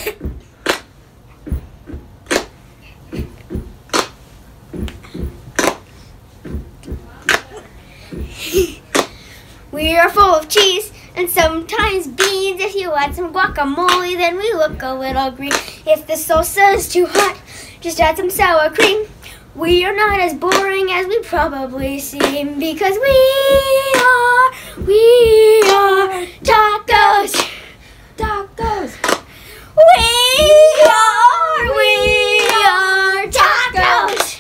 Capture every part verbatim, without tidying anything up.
We are full of cheese and sometimes beans. If you add some guacamole, then we look a little green. If the salsa is too hot, just add some sour cream. We are not as boring as we probably seem, because we are, we are tacos. Tacos. We are, we are tacos.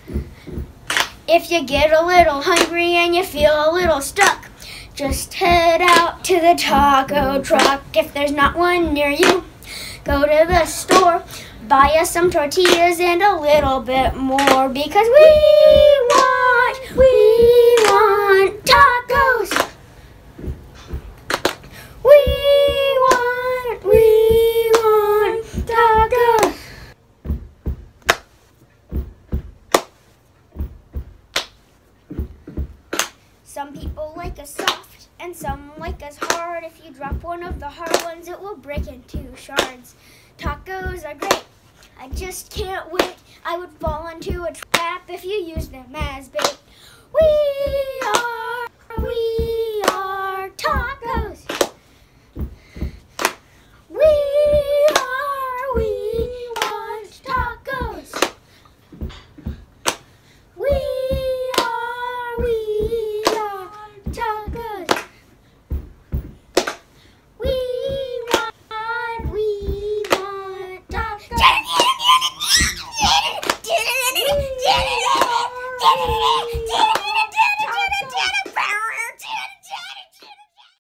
If you get a little hungry and you feel a little stuck, just head out to the taco truck. If there's not one near you, go to the store, buy us some tortillas and a little bit more, because we want, we want tacos. We want, we want tacos. Some people like us soft and some like us hard. If you drop one of the hard ones, it will break into shards. Tacos are great. I just can't wait. I would fall into a trap if you use them as bait. We are, we